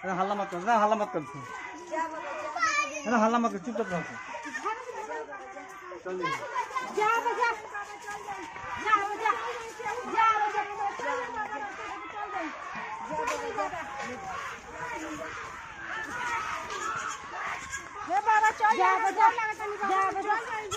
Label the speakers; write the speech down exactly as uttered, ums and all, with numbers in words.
Speaker 1: अरे हल्ला मत कर ना, हल्ला मत कर ना, हल्ला मत कर, चुपचाप रहो। चल
Speaker 2: जा बजा जा बजा जा बजा ये बाबा चल जा बजा जा बजा